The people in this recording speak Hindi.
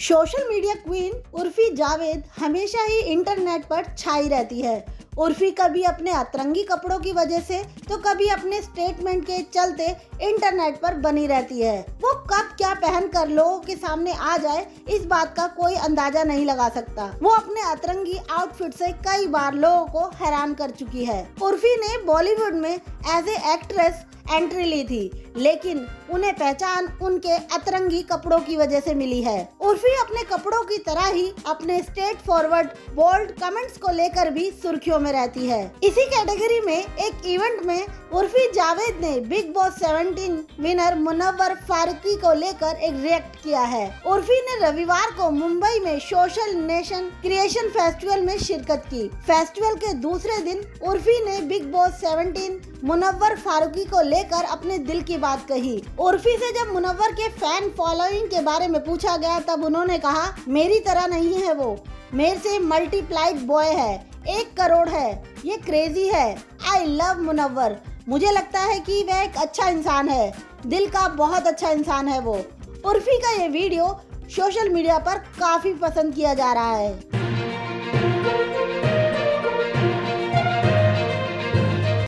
Social media queen Urfi Javed हमेशा ही इंटरनेट पर छाई रहती है। उर्फी कभी अपने अतरंगी कपड़ों की वजह से तो कभी अपने स्टेटमेंट के चलते इंटरनेट पर बनी रहती है। वो कब क्या पहन कर लोगों के सामने आ जाए, इस बात का कोई अंदाजा नहीं लगा सकता। वो अपने अतरंगी आउटफिट से कई बार लोगों को हैरान कर चुकी है। उर्फी ने बॉलीवुड में एज ए एक्ट्रेस एंट्री ली थी, लेकिन उन्हें पहचान उनके अतरंगी कपड़ों की वजह से मिली है। उर्फी अपने कपड़ों की तरह ही अपने स्ट्रेट फॉरवर्ड बोल्ड कमेंट्स को लेकर भी सुर्खियों में रहती है। इसी कैटेगरी में एक इवेंट में उर्फी जावेद ने Bigg Boss 17 winner Munawar Faruqui को लेकर एक रिएक्ट किया है। उर्फी ने रविवार को मुंबई में सोशल नेशन क्रिएशन फेस्टिवल में शिरकत की। फेस्टिवल के दूसरे दिन उर्फी ने बिग बॉस 17 मुनव्वर फारूकी को लेकर अपने दिल की बात कही। उर्फी से जब मुनव्वर के फैन फॉलोइंग के बारे में पूछा गया, तब उन्होंने कहा, मेरी तरह नहीं है वो, मेरे से मल्टीप्लाइड बॉय है, 1 करोड़ है, ये क्रेजी है। I love Munawar. मुझे लगता है कि वह एक अच्छा इंसान है, दिल का बहुत अच्छा इंसान है वो। उर्फी का ये वीडियो सोशल मीडिया पर काफी पसंद किया जा रहा है।